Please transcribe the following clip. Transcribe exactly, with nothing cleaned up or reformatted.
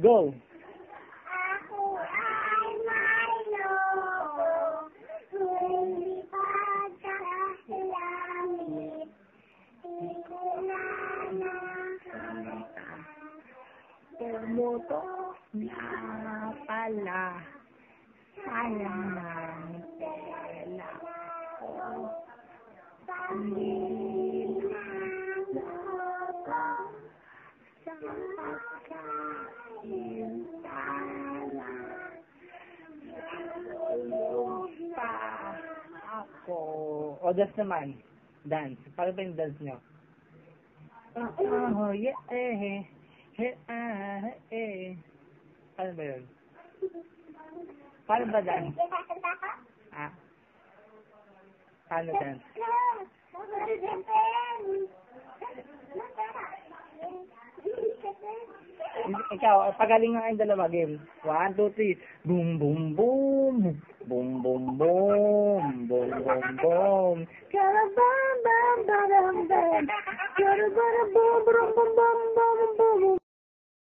Go! Ako ay Milo, hindi pagkakalamit, di ko na nakakita. Tumuto na pala. Sayang ng tela ko. Hindi na ako sa pagkaintala. Tulog pa ako. O, dance naman. Dance. Paano ba yung dance nyo? Oh, yeah, eh, eh, ah, eh. Paano ba yun? Paano ba dance? Ah? Paano dance? Ikaw, pagaling nga yung dalawa game. One, two, three. Boom, boom, boom. Boom, boom, boom. Boom, boom, boom. Karabam, bam, bam, bam. Karabam, bam, bam, bam, bam.